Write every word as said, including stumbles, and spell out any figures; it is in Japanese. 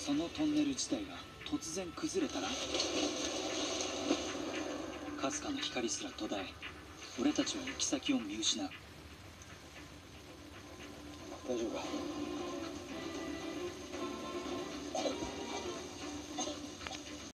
そのトンネル自体が突然崩れたら、かすかな光すら途絶え、俺たちは行き先を見失う。 大丈夫か？